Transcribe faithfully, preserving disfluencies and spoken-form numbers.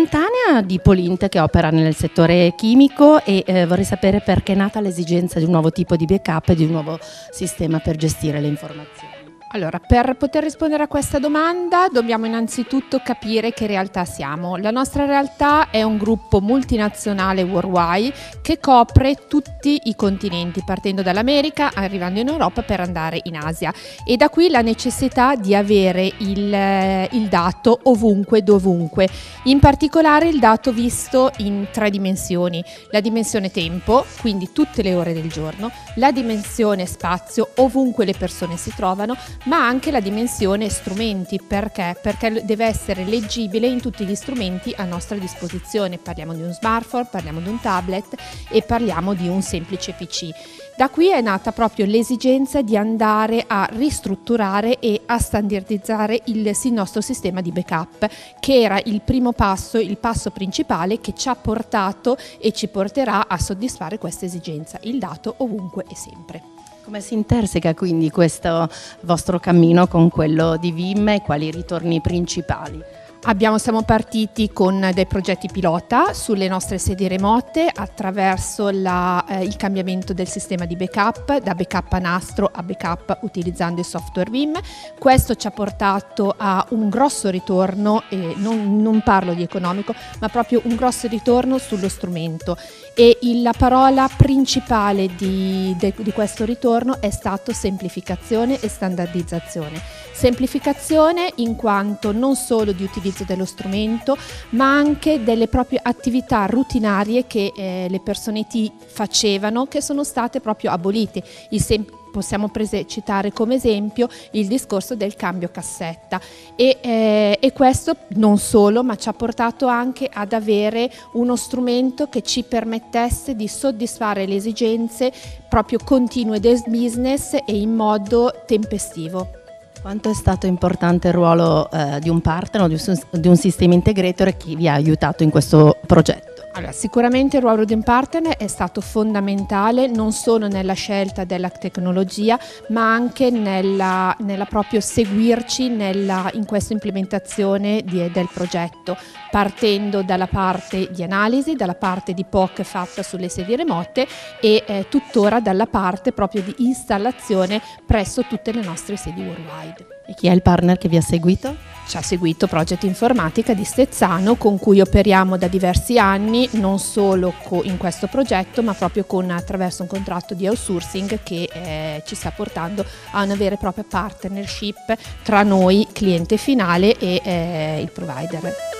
momentanea di Polint, che opera nel settore chimico, e eh, vorrei sapere perché è nata l'esigenza di un nuovo tipo di backup e di un nuovo sistema per gestire le informazioni. Allora, per poter rispondere a questa domanda dobbiamo innanzitutto capire che realtà siamo. La nostra realtà è un gruppo multinazionale worldwide che copre tutti i continenti, partendo dall'America, arrivando in Europa per andare in Asia, e da qui la necessità di avere il, il dato ovunque, dovunque. In particolare il dato visto in tre dimensioni: la dimensione tempo, quindi tutte le ore del giorno; la dimensione spazio, ovunque le persone si trovano; ma anche la dimensione strumenti. Perché? Perché deve essere leggibile in tutti gli strumenti a nostra disposizione. Parliamo di un smartphone, parliamo di un tablet e parliamo di un semplice P C. Da qui è nata proprio l'esigenza di andare a ristrutturare e a standardizzare il, il nostro sistema di backup, che era il primo passo, il passo principale che ci ha portato e ci porterà a soddisfare questa esigenza: il dato ovunque e sempre. Come si interseca quindi questo vostro cammino con quello di Vim e quali ritorni principali? Abbiamo, siamo partiti con dei progetti pilota sulle nostre sedi remote attraverso la, eh, il cambiamento del sistema di backup, da backup a nastro a backup utilizzando il software Vim. Questo ci ha portato a un grosso ritorno, eh, non, non parlo di economico, ma proprio un grosso ritorno sullo strumento, e il, la parola principale di, de, di questo ritorno è stato semplificazione e standardizzazione. Semplificazione in quanto non solo di utilizzo dello strumento, ma anche delle proprie attività rutinarie che eh, le persone I T facevano, che sono state proprio abolite. Il possiamo prese, citare come esempio il discorso del cambio cassetta, e, eh, e questo non solo, ma ci ha portato anche ad avere uno strumento che ci permettesse di soddisfare le esigenze proprio continue del business e in modo tempestivo. Quanto è stato importante il ruolo eh, di un partner o di un, di un sistema integrator e chi vi ha aiutato in questo progetto? Allora, sicuramente il ruolo di un partner è stato fondamentale non solo nella scelta della tecnologia, ma anche nella, nella proprio seguirci nella, in questa implementazione di, del progetto, partendo dalla parte di analisi, dalla parte di P O C fatta sulle sedi remote e eh, tuttora dalla parte proprio di installazione presso tutte le nostre sedi worldwide. E chi è il partner che vi ha seguito? Ci ha seguito Proget Informatica di Stezzano, con cui operiamo da diversi anni, non solo in questo progetto, ma proprio con, attraverso un contratto di outsourcing che eh, ci sta portando a una vera e propria partnership tra noi, cliente finale, e eh, il provider.